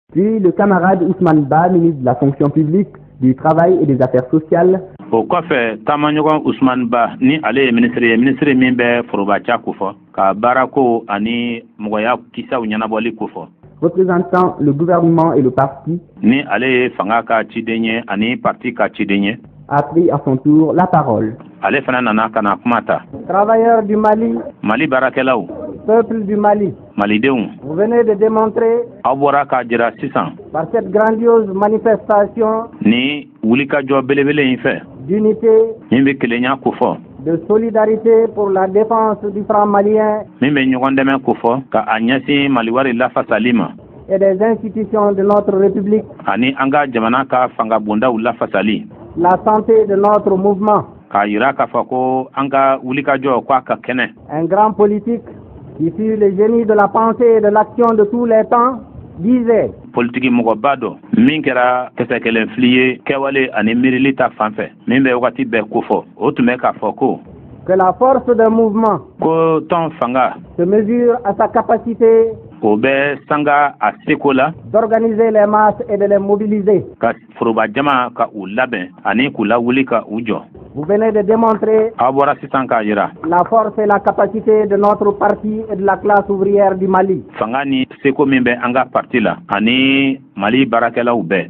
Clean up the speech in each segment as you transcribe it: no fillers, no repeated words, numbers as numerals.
Puis le camarade Ousmane Ba, ministre de la fonction publique, du travail et des affaires sociales. O kɔfɛ taamaɲɔgɔn Ousmane Ba ni ale ye ministre min bɛ forobaca ko fɔ ka baarako ani mɔgɔya kisaw ɲɛnabɔli ko fɔ. Représentant le gouvernement et le parti, ni ale ye fanga ka ciden ye ani parti ka ciden ye, a pris à son tour la parole. ale fana nana ka na kuma ta. Travailleurs du Mali, Mali baarakɛlaw, peuple du Mali, malidenw, vous venez de démontrer aw bɔra k'a jira sisan par cette grandiose manifestation ni wulikajɔ belebele in fɛ d'unité, min bɛ kelenya ko fɔ, de solidarité pour la défense du franc malien min bɛ ɲɔgɔn dɛmɛ ko fɔ ka a ɲɛsin maliwari lafasali ma et des institutions de notre République, ani an ka jamana ka fanga bondaw lafasali, la santé de notre mouvement. k'a yira k'a fɔ ko an ka wulikajɔ k'a ka kɛnɛ. Un grand politique qui fut le génie de la pensée et de l'action de tous les temps disait politiki mɔgɔba dɔ min kɛra kisɛ kelen fili ye kɛwale ani miirili ta fan fɛ min bɛ wagati bɛɛ ko fɔ o tun bɛ k'a fɔ ko que la force d'un mouvement ko tɔn fanga se mesure à sa capacité o bɛ sanga a seko la d'organiser les masses et de les mobiliser. ka foroba jama ka u labɛn ani k'u lawuli ka u jɔ. Vous venez de démontrer aw bɔra sisan k'a yira la force et la capacité de notre parti et de la classe ouvrière du Mali. fanga ni seko min bɛ an ka parti la ani Mali baarakɛlaw bɛɛ.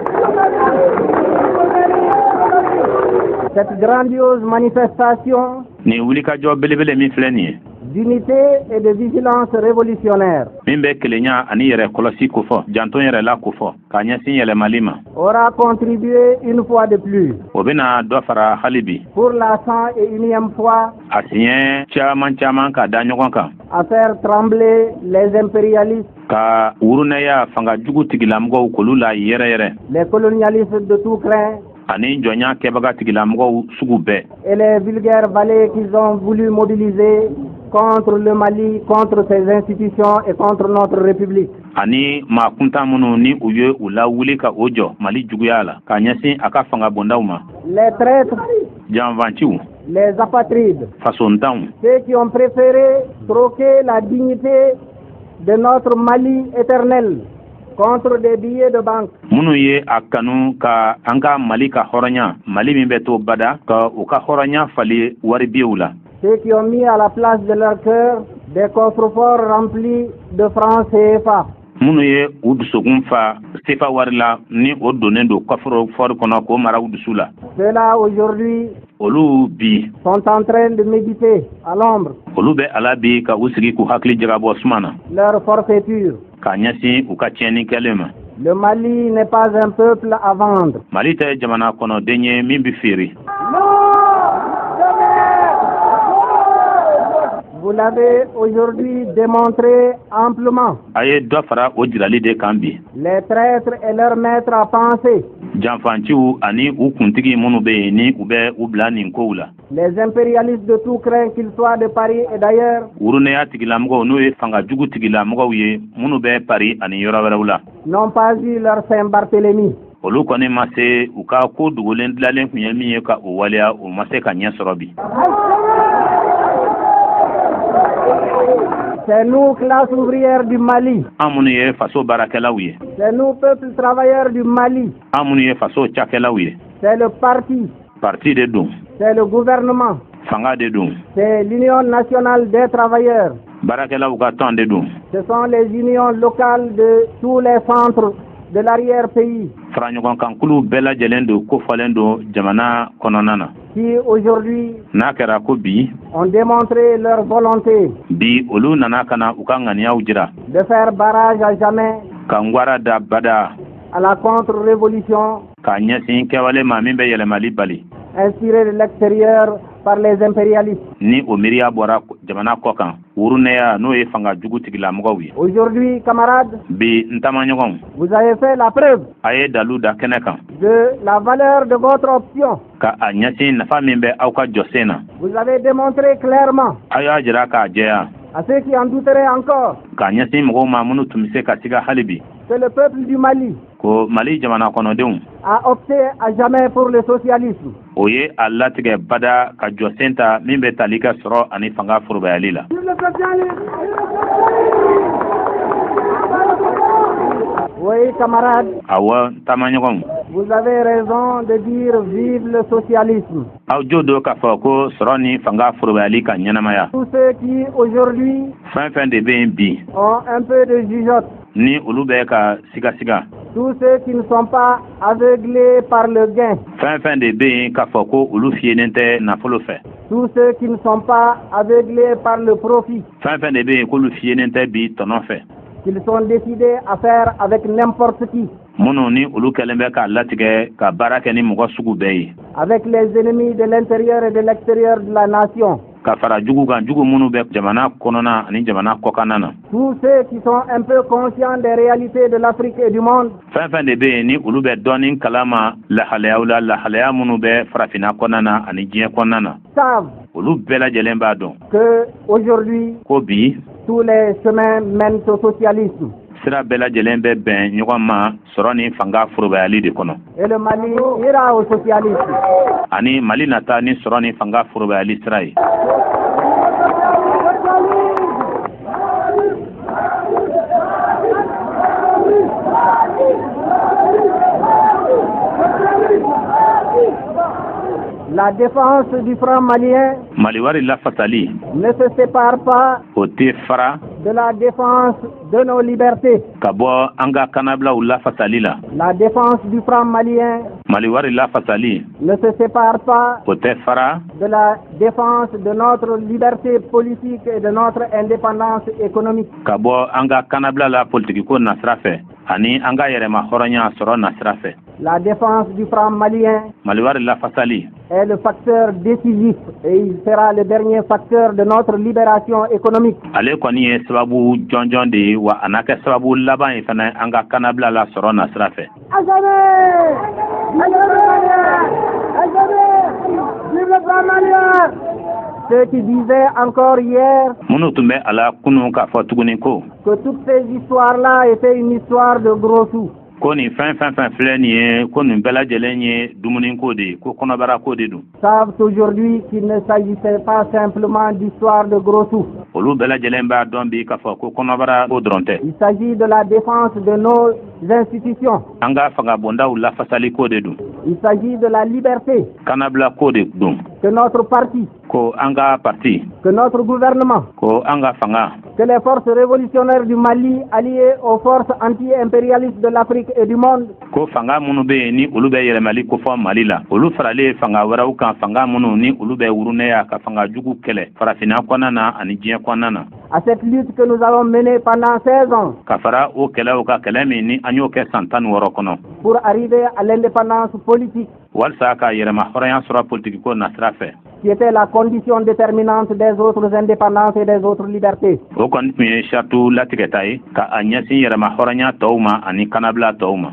Cette grandiose manifestation ni wulikajɔ belebele min filɛ nin ye d'unité et de vigilance révolutionnaire min bɛ kelenya ani yɛrɛ kɔlɔsi ko fɔ janton yɛrɛ la ko fɔ k'a ɲɛsin yɛlɛmali ma aura contribué une fois de plus o bɛna dɔ fara hali bi pour la 101e fois a siɲɛ caman ka da ɲɔgɔn kan à faire trembler les impérialistes, ka wurunɛya fanga jugu tigilamɔgɔw k'olu la yɛrɛ les colonialistes de tout crin ani jɔnya kɛbaga tigilamɔgɔw sugu bɛɛ et les vulgaires valets qu'ils ont voulu mobiliser contre le Mali, contre ses institutions et contre notre République. ani maa kuntan minnu ni u ye u lawuli ka o jɔ Mali juguya la k'a ɲɛsin a ka fanga bondaw ma. Les traîtres, janfanciw, les apatrides, fasontanw, ceux qui ont préféré troquer la dignité de notre Mali éternel contre des billets de banque. minnu ye a kanu ka an ka Mali ka hɔrɔnya Mali min bɛ to bada ka u ka hɔrɔnya fali waribiyew la. Ceux qui ont mis à la place de leur cœur des coffres-forts remplis de francs CFA. minnu ye u dusukun fa sefa wari la ni o donnen don coffre-fort kɔnɔ k'o mara u dusu la. Ceux-là aujourd'hui olu bi sont en train de méditer à l'ombre olu bɛ ala bi ka u sigi k'u hakili jagabɔ suma na leur forfaiture. k'a ɲɛsin u ka tiɲɛni kɛlen ma. Le Mali n'est pas un peuple à vendre. Mali tɛ jamana kɔnɔden ye min bi feere. Vous l'avez aujourd'hui démontré amplement. a ye dɔ fara o jirali de kan bi. Les traîtres et leurs maîtres à penser. janfanciw ani u kuntigi minnu bɛ yen ni u bɛ u bila nin kow la. Les impérialistes de tout crin, qu'ils soient de Paris et d'ailleurs, wurunɛya tigilamɔgɔw n'o ye fanga jugu tigilamɔgɔw ye minnu bɛ Paris ani yɔrɔ wɛrɛw la. n'ont pas eu leur Saint-Barthélemy. olu kɔni ma se u ka ko dogolen dilanlen tun ye min ye ka o waleya o ma se ka ɲɛ sɔrɔ bi. C'est nous, classe ouvrière du Mali. an minnu ye faso baarakɛlaw ye. C'est nous, peuple travailleur du Mali. an minnu ye faso cakɛlaw ye. C'est le parti. parti de don. C'est le gouvernement. fanga de don. C'est l'Union nationale des travailleurs. baarakɛlaw ka tɔn de don. Ce sont les unions locales de tous les centres de l'arrière-pays faraɲɔgɔnkankulu bɛɛ lajɛlen don kofɔlen don jamana kɔnɔna na. qui aujourd'hui n'a kɛra ko bi ont démontré leur volonté bi olu nana ka na u ka ŋaniyaw jira de faire barrage à jamais ka ngwara da bada à la contre-révolution k'a ɲɛsin kɛwale ma min bɛ yɛlɛmali bali inspirée de l'extérieur par les impérialistes. ni o miiriya bɔra jamana kɔ kan wurunɛya n'o ye fanga jugu tigilamɔgɔw ye. Aujourd'hui, camarades, bi n tamaɲɔgɔnw vous avez fait la preuve a ye dalu da kɛnɛ kan de la valeur de votre option. ka a ɲɛsin nafa min bɛ aw ka jɔsen na. Vous avez démontré clairement a y'a jira k'a jɛya à ceux qui en douteraient encore k'a ɲɛsin mɔgɔw ma minnu tun bɛ se ka siga hali bi que le peuple du Mali ko Mali jamana kɔnɔdenw a opté à jamais pour le socialisme. o ye a latigɛ bada ka jɔsen ta min bɛ tali ka sɔrɔ ani fanga forobayali la. Oui, camarades. Awa tamanyogom. Vous avez raison de dire vive le socialisme. Jodo ka foko soroni fanga furubali ka nyanamaya. Tous ceux qui aujourd'hui Fin de bi. ont un peu de jugeote. Ni ulube ka siga. Tous ceux qui ne sont pas aveuglés par le gain. Fin de bi ka foko ulu fienente na folo fe. Tous ceux qui ne sont pas aveuglés par le profit. Fin de bi ko lu fienente bi tonon fe. Qu'ils sont décidés à faire avec n'importe qui. Mononi ulu kelembe ka latige ka baraka ni mugo sugu beyi. Avec les ennemis de l'intérieur et de l'extérieur de la nation. Ka fara jugu gan jugu munu be jamana konona ani jamana kokanana. Tous ceux qui sont un peu conscients des réalités de l'Afrique et du monde. Fin de be ni ulu be donin kalama la halaya munu be farafina konana ani jien konana. Savent Ulu bela jelemba don. que aujourd'hui Ko bi tous les chemins mènent au socialisme. sira bela jelembe ben nyogama soroni fanga furubayali de kono. Et le Mali ira au socialisme. Ani Mali nata ni soroni fanga furubayali sirai. La défense du franc malien Maliwari la fatali. ne se sépare pas Ote fara de la défense de nos libertés. kabo anga kanabla la fatali la. La défense du franc malien Maliwari la fatali. ne se sépare pas Ote fara de la défense de notre liberté politique et de notre indépendance économique. kabo anga kanabla la politiki ko nasrafe. Ani anga yerema horonya soro nasrafe. La défense du franc malien Maliwari la fatali. est le facteur décisif et il sera le dernier facteur de notre libération économique. Ale koni ye sababu jonjon de wa anaka sababu laban ifana anga kanabla la soro nasrafe. À jamais! À jamais! À jamais! Vive le franc malien! Ceux qui disaient encore hier Munu tumbe ala kunu ka fatuguni ko. que toutes ces histoires-là étaient une histoire de gros sous. Ko ni fin filɛ nin ye ko nin bɛɛ lajɛlen ye dumuni ko de ye ko kɔnɔbara ko de don. Savent aujourd'hui qu'il ne s'agissait pas simplement d'histoire de gros sous. Olu bɛɛ lajɛlen b'a dɔn bi k'a fɔ ko kɔnɔbara ko dɔrɔn tɛ. Il s'agit de la défense de nos institutions. An ka fanga bondaw lafasali ko de don. Il s'agit de la liberté Kanabila ko de don. que notre parti, Ko an ka parti. que notre gouvernement, Ko an ka fanga. que les forces révolutionnaires du Mali alliées aux forces anti-impérialistes de l'Afrique et du monde, Ko fanga minnu bɛ yen ni olu bɛ yɛlɛmali ko fɔ Mali la. Olu faralen fanga wɛrɛw kan fanga minnu ni olu bɛ wurunɛya ka fanga jugu kɛlɛ farafinna kɔnɔna na ani diɲɛ kɔnɔna na. à cette lutte que nous avons menée pendant 16 ans Ka fara o kɛlɛw ka kɛlɛ min ni an y'o kɛ san 16 kɔnɔ. pour arriver à l'indépendance politique, Walasa ka yɛlɛma hɔrɔnya sɔrɔ politiki ko nasira fɛ. qui était la condition déterminante des autres indépendances et des autres libertés. O kɔni tun ye sartu latigɛta ye ka a ɲɛsin yɛlɛma hɔrɔnya tɔw ma ani kanabila tɔw ma.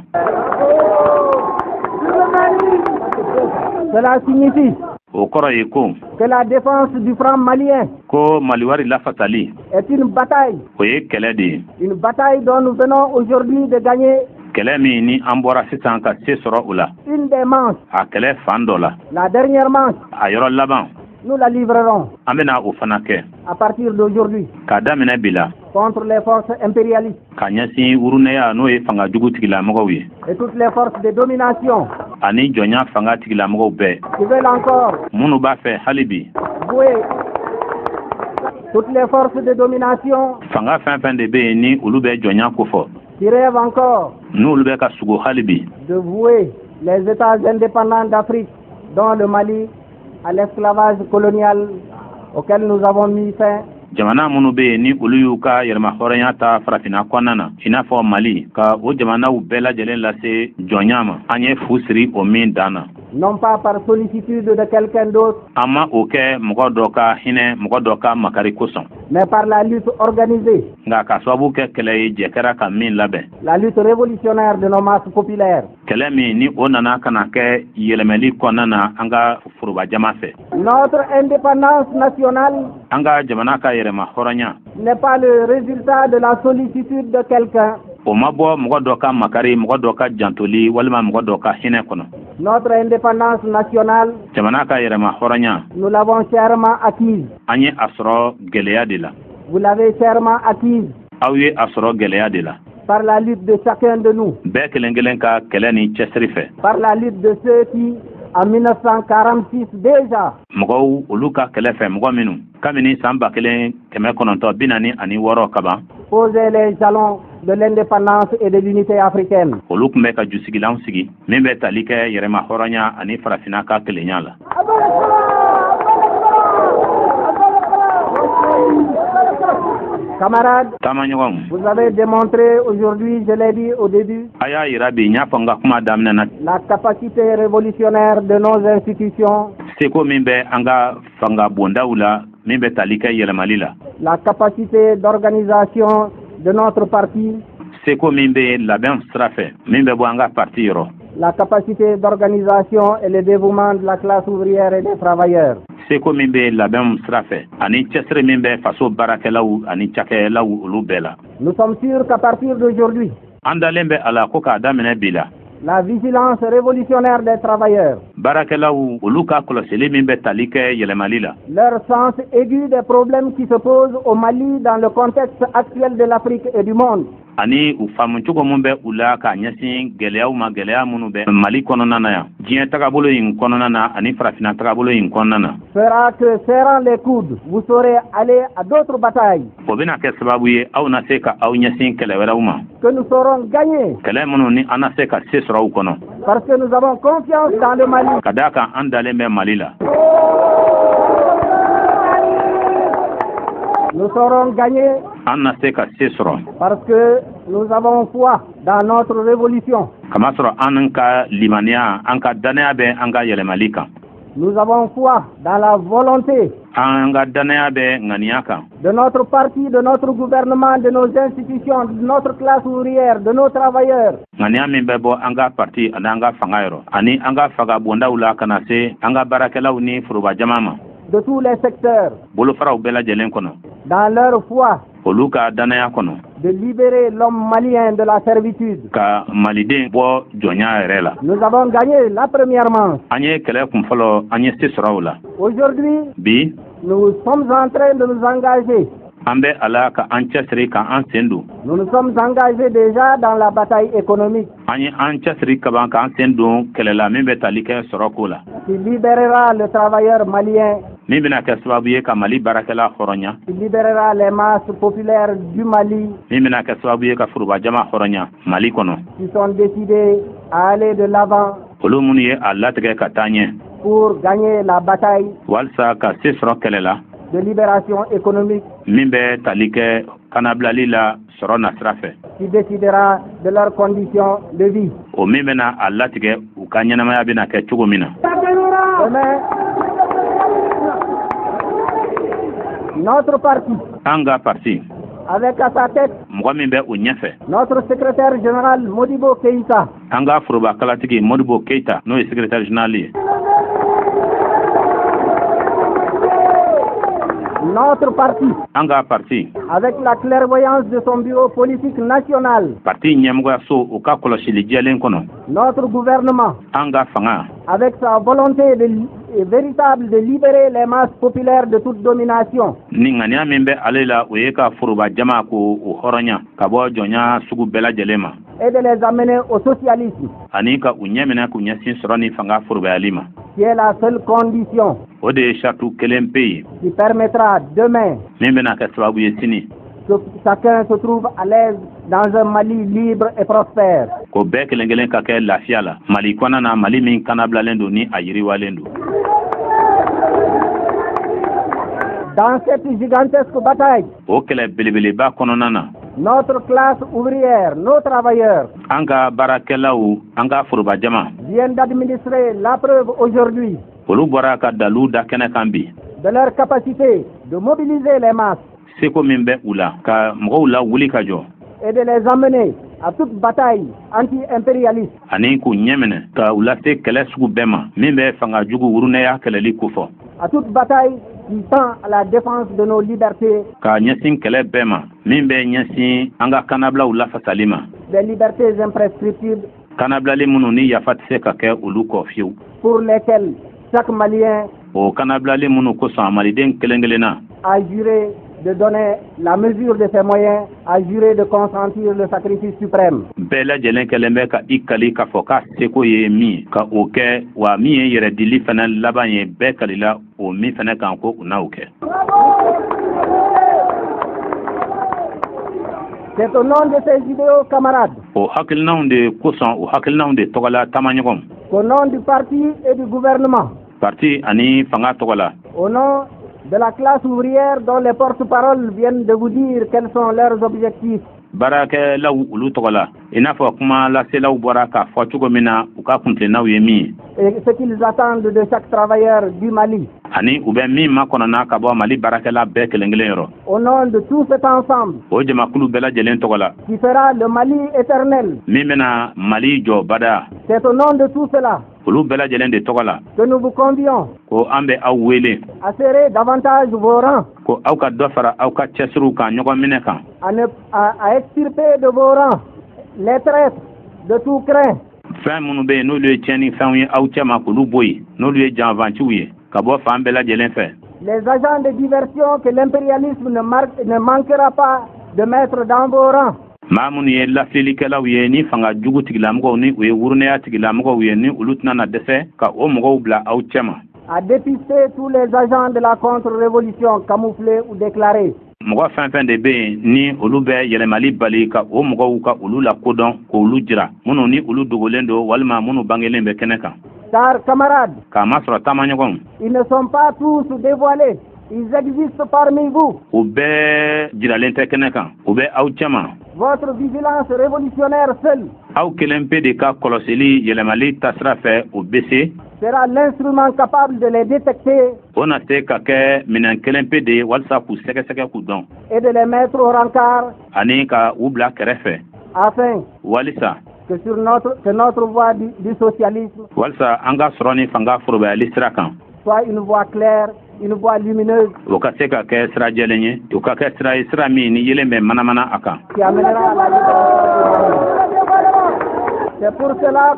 Cela signifie O kɔrɔ ye ko que la défense du franc malien ko Maliwari lafasali est une bataille. o ye kɛlɛ de ye. Une bataille dont nous venons aujourd'hui de gagner Kɛlɛ min ni an bɔra sisan ka se sɔrɔ o la. une des manches. A kɛlɛ fan dɔ la. La dernière manche, A yɔrɔ laban nous la livrerons an bɛna o fana kɛ. à partir d'aujourd'hui K'a daminɛ bi la contre les forces impérialistes ka ɲɛsin wurunɛya n'o ye fanga jugu tigilamɔgɔw ye et toutes les forces de domination ani jɔnya fanga tigilamɔgɔw bɛɛ qui veulent encore minnu b'a fɛ hali bi jouer. Toutes les forces de domination fanga fɛn fɛn de bɛ yen ni olu bɛ jɔnya ko fɔ qui rêvent encore n'olu bɛ ka sugo hali bi de vouer les États indépendants d'Afrique, dont le Mali, à l'esclavage colonial auquel nous avons mis fin. jamana minnu bɛ yen ni olu y'u ka yɛlɛma hɔrɔnya ta farafinna kɔnɔna na i n'a fɔ Mali ka o jamanaw bɛɛ lajɛlen lase jɔnya ma an ye fu siri o min dan na. Non pas par sollicitude de quelqu'un d'autre, An ma o kɛ mɔgɔ dɔ ka hinɛ mɔgɔ dɔ ka makari kosɔn mais par la lutte organisée, nka ka sababu kɛ kɛlɛ ye jɛ kɛra ka min labɛn. la lutte révolutionnaire de nos masses populaires. Kɛlɛ min ni o nana ka na kɛ yɛlɛmɛli kɔnɔna na an ka foroba jama fɛ. Notre indépendance nationale An ka jamana ka yɛrɛma hɔrɔnya n'est pas le résultat de la sollicitude de quelqu'un. o ma bɔ mɔgɔ dɔ ka makari mɔgɔ dɔ ka jantoli walima mɔgɔ dɔ ka hinɛ kɔnɔ. Notre indépendance nationale, Jamana ka yɛrɛma hɔrɔnya nous l'avons chèrement acquise. an ye a sɔrɔ gɛlɛya de la. Vous l'avez chèrement acquise. Aw ye a sɔrɔ gɛlɛya de la. par la lutte de chacun de nous, bɛɛ kelen kelen ka kɛlɛ ni cɛsiri fɛ. par la lutte de ceux qui, en 1946 déjà, mɔgɔw olu ka kɛlɛ fɛ mɔgɔ minnu kabini san 1946 ka ban posaient les jalons de l'indépendance et de l'unité africaine. olu tun bɛ ka jusigilanw sigi min bɛ tali kɛ yɛrɛma hɔrɔnya ani farafina ka kelenya la. Camarades, taamaɲɔgɔnw, vous avez démontré aujourd'hui, je l'ai dit au début, a y'a yira bi n y'a fɔ n ka kuma daminɛ na la capacité révolutionnaire de nos institutions, seko min bɛ an ka fanga bondaw la min bɛ tali kɛ yɛlɛmali la, la capacité d'organisation de notre parti, seko min bɛ labɛn sira fɛ min bɛ bɔ an ka parti yɔrɔ, la capacité d'organisation et le dévouement de la classe ouvrière et des travailleurs. seko min bɛ labɛn sira fɛ ani cɛsiri min bɛ faso baarakɛlaw ani cakɛlaw olu bɛɛ la. Nous sommes sûrs qu'à partir d'aujourd'hui, an dalen bɛ a la ko k'a daminɛ bi la la vigilance révolutionnaire des travailleurs, baarakɛlaw olu ka kɔlɔsili min bɛ tali kɛ yɛlɛmali la, leur sens aigu des problèmes qui se posent au Mali dans le contexte actuel de l'Afrique et du monde, ani u faamucogo min bɛ u la k'a ɲɛsin gɛlɛyaw ma gɛlɛya minnu bɛ mali kɔnɔna na yan diɲɛ tagabolo in kɔnɔna na ani farafina tagabolo in kɔnɔna na, fera que serrant les coudes, vous saurez aller à d'autres batailles, o bɛna kɛ sababu ye aw na se ka aw ɲɛsin kɛlɛ wɛrɛw ma, que nous saurons gagner, kɛlɛ minnu ni an na se ka se sɔrɔ u kɔnɔ, parce que nous avons confiance dans le Mali. ka d'a kan an dalen bɛ mali la. Nous saurons gagner an na se ka se sɔrɔ parce que nous avons foi dans notre révolution. kamasɔrɔ an ka limaniya an ka danaya bɛ an ka yɛlɛmali kan, Nous avons foi dans la volonté an ka danaya bɛ ŋaniya kan de notre parti, de notre gouvernement, de nos institutions, de notre classe ouvrière, de nos travailleurs, ŋaniya min bɛ bɔ an ka parti ani an ka fanga yɔrɔ ani an ka faga bondaw la ka na se an ka baarakɛlaw ni foroba jama ma, de tous les secteurs, bolofaraw bɛɛ lajɛlen kɔnɔ dans leur foi olu ka danaya kɔnɔ de libérer l'homme malien de la servitude. ka maliden bɔ jɔnya yɛrɛ la. Nous avons gagné la première manche. an ye kɛlɛ kun fɔlɔ an ye se sɔrɔ o la. Aujourd'hui, bi nous sommes en train de nous engager. an bɛ a la ka an cɛsiri ka an sen don. Nous nous sommes engagés déjà dans la bataille économique an ye an cɛsiri ka ban k'an sen don kɛlɛ la min bɛ tali kɛ sɔrɔko la, qui libérera le travailleur malien, min bɛna kɛ sababu ye ka mali baarakɛla hɔrɔnya, qui libérera les masses populaires du Mali, min bɛna kɛ sababu ye ka foroba jama hɔrɔnya mali kɔnɔ, qui sont décidés à aller de l'avant olu minnu ye a latigɛ ka taa ɲɛ pour gagner la bataille walisa ka se sɔrɔ kɛlɛ la de libération économique, min bɛ tali kɛ kanabilali la sɔrɔ nasira fɛ, qui décidera de leurs conditions de vie. o min bɛna a latigɛ u ka ɲɛnamaya bɛna kɛ cogo min na. Demain, notre parti, an ka parti avec à sa tête mɔgɔ min bɛ o ɲɛfɛ, notre secrétaire général Modibo Keïta, an ka foroba kalatigi modibo keita n'o ye secrétaire général ye, notre parti, an ka parti avec la clairvoyance de son bureau politique national, parti ɲɛmɔgɔyaso o ka kɔlɔsili jɛlen kɔnɔ, notre gouvernement, an ka fanga avec sa volonté véritable de libérer les masses populaires de toute domination, ni ŋaniya min bɛ ale la o ye ka foroba jama ko o hɔrɔnya ka bɔ jɔnya sugu bɛɛ lajɛlen ma, et de les amener au socialisme, ani ka u ɲɛminɛ k'u ɲɛsin sɔrɔ ni fanga forobayali ma. qui est la seule condition o de ye sartu kelen pe ye qui permettra demain min bɛna kɛ sababu ye sini que chacun se trouve à l'aise dans un Mali libre et prospère. ko bɛɛ kelen kelen ka kɛ lafiya la mali kɔnɔna na, mali min kanabilalen don ni a yiriwalen don. Dans cette gigantesque bataille, o kɛlɛ belebeleba kɔnɔna na notre classe ouvrière, nos travailleurs, an ka baarakɛlaw an ka foroba jama viennent d'administrer la preuve aujourd'hui olu bɔra ka dalu da kɛnɛ kan bi de leur capacité de mobiliser les masses seko min bɛ u la ka mɔgɔw la wuli ka jɔ et de les amener à toute bataille anti-impérialiste, ani k'u ɲɛminɛ ka u lase kɛlɛ sugu bɛɛ ma min bɛ fanga jugu wurunɛya kɛlɛli kofɔ, à toute bataille qui tend à la défense de nos libertés, ka ɲɛsin kɛlɛ bɛɛ ma min bɛ ɲɛsin an ka kanabilaw lafasali ma, des libertés imprescriptibles kanabilali minnu ni yafa tɛ se ka kɛ olu kɔ fiyewu, pour lesquelles chaque Malien o kanabilali minnu kosɔn maliden kelen kelenna a juré de donner la mesure de ses moyens, a juré de consentir le sacrifice suprême. Bela jelen kelembe ka ikali ka foka seko ye mi ka oke wa mi yere dili fana labanye be kalila o mi fana kan ko una oke. C'est au nom de ces idéaux, camarades, O hakilnaw de kusan o hakilnaw de togala tamanyogom. au nom du parti et du gouvernement, Parti ani fanga togala. au nom de la classe ouvrière dont les porte-paroles viennent de vous dire quels sont leurs objectifs. Barake law ulu togala. Ina fo kuma la selaw boraka fo chugo mina uka kunte naw yemi. Et ce qu'ils attendent de chaque travailleur du Mali. Ani ube mi makona na ka bo Mali barake la be kelengele yoro. Au nom de tout cet ensemble O jama kulu bela jelen togola. qui fera le Mali éternel, Mi mena Mali jo bada. c'est au nom de tout cela Ulu bela jelen de togola. que nous vous convions Ko ambe aw wele. à serrer davantage vos rangs, Ko aw ka dofara aw ka chesru kan nyogo mine kan. à extirper de vos rangs les traîtres de tout craint, Fɛn minnu bɛ yen n'olu ye tiɲɛni fɛnw ye aw cɛ ma k'olu bɔ yen n'olu ye janfanciw ye ka bɔ fan bɛɛ lajɛlen fɛ. les agents de diversion que l'impérialisme ne manquera pas de mettre dans vos rangs. Maa minnu ye lafililikɛlaw ye ni fanga jugu tigilamɔgɔw ni u ye wurunɛya tigilamɔgɔw ye ni olu tɛna na dɛsɛ ka o mɔgɔw bila aw cɛ ma. À dépister tous les agents de la contre-révolution camouflés ou déclarés. Mɔgɔ fɛn fɛn de bɛ yen ni olu bɛ yɛlɛmali bali ka o mɔgɔw ka olu lakodɔn k'olu jira minnu ni olu dogolen don walima minnu bangelen bɛ kɛnɛ kan. Car camarades, K'a masɔrɔ taamaɲɔgɔnw. ils ne sont pas tous dévoilés. Ils existent parmi vous. U bɛɛ jiralen tɛ kɛnɛ kan u bɛ aw cɛ ma. Votre vigilance révolutionnaire seule Aw kelen pe de ka kɔlɔsili yɛlɛmali tasira fɛ o bɛ se. sera l'instrument capable de les détecter O na se ka kɛ minɛn kelen pe de ye walasa k'u sɛgɛsɛgɛ k'u dɔn et de les mettre au rencard ani ka u bila kɛrɛfɛ afin walisa que notre voie du socialisme walisa an ka sɔrɔ ni fanga forobayali sira kan soit une voie claire, une voie lumineuse o ka se ka kɛ sira jɛlen ye o ka kɛ sira ye sira min ni yelen bɛ manamana a kan. qui amènera à la libération du Mali. C'est pour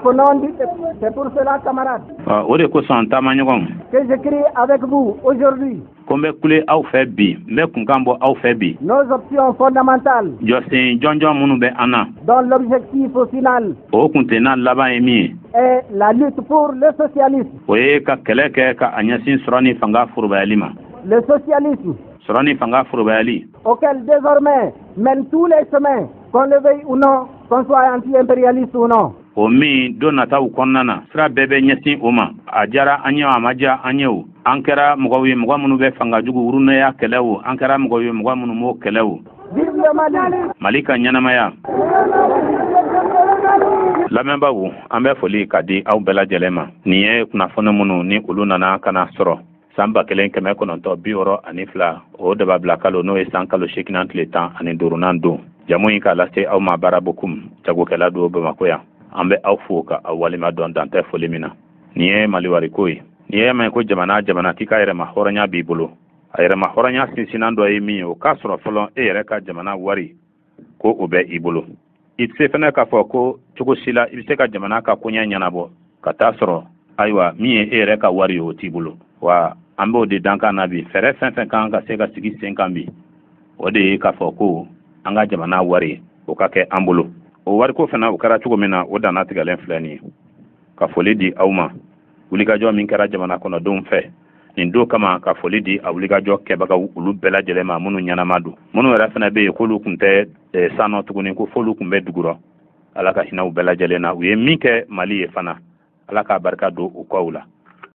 cela, camarades, O de kosɔn taamaɲɔgɔnw que j'écris avec vous aujourd'hui ko n bɛ kule aw fɛ bi n bɛ kunkan bɔ aw fɛ bi nos options fondamentales jɔsen jɔnjɔn minnu bɛ an na dont l'objectif final o kuntena laban ye min ye est la lutte pour le socialisme. o ye ka kɛlɛ kɛ ka a ɲɛsin sɔrɔ ni fanga forobayali ma. Le socialisme Sɔrɔ ni fanga forobayali auquel désormais mènent tous les chemins, qu'on le veuille ou non, qu'on soit anti-impérialiste ou non. o min don nataw kɔnɔna na sira bɛɛ bɛ ɲɛsin o ma a diyara an ye a ma diya an ye o an kɛra mɔgɔw ye mɔgɔ minnu bɛ fanga jugu wurunɛya kɛlɛ o an kɛra mɔgɔw ye mɔgɔ minnu m'o kɛlɛ o. Vive le Mali! Mali ka ɲɛnamaya. Lamɛnbaaw an bɛ foli ka di aw bɛɛ lajɛlen ma nin ye kunnafoni minnu ni olu nana kana sɔrɔ san 1962 o daba bila kalo n'o ye san kalo 8 tile 15 don jamu in k'a lase aw ma baara bokum jagokɛla don Bamako yan an bɛ aw fo ka aw walima dɔn dantɛ foli min na nin ye maliwariko ye nin ye ma ko jamana t'i ka yɛrɛma hɔrɔnya b'i bolo a yɛrɛma hɔrɔnya sinsinan dɔ ye min ye o k'a sɔrɔ fɔlɔ e yɛrɛ ka jamana wari ko o bɛ i bolo i tɛ se fɛnɛ k'a fɔ ko cogo si la i bɛ se ka jamana ka koɲɛ ɲɛnabɔ ka taa sɔrɔ ayiwa min ye e yɛrɛ ka wari ye o t'i bolo wa an b'o de dankan na bi fɛɛrɛ fɛn fɛn kan ka se ka sigi sen kan bi o de ye k'a fɔ ko an ka jamana wari o ka kɛ an bolo o wariko fana o kɛra cogo min na o danna tigɛlen filɛ nin ye ka foli di aw ma wulikajɔ min kɛra jamana kɔnɔdenw fɛ nin don kama ka foli di a wulikajɔ kɛbagaw olu bɛɛ lajɛlen ma minnu ɲɛnama don minnu yɛrɛ fana bɛ yen k'olu tun tɛ sannɔ tuguni ko f'olu tun bɛ dugurɔ ala ka hinɛ u bɛɛ lajɛlen na u ye min kɛ mali ye fana ala k'a barika don u kɔw la